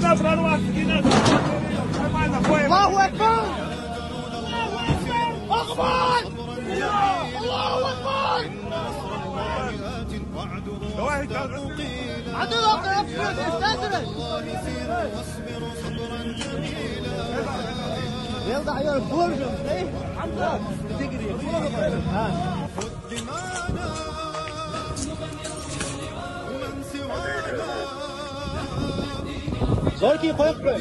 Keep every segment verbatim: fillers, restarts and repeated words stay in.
الله أكبر أكبر الله أكبر عدو يوضع يا البرج حمزة تجري ها زوركي قيقبل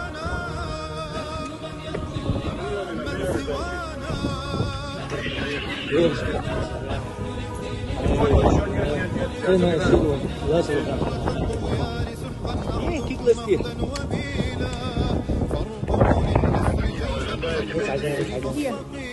هنا سلوى لا سلوى ايه كيك لستيه مش عايزين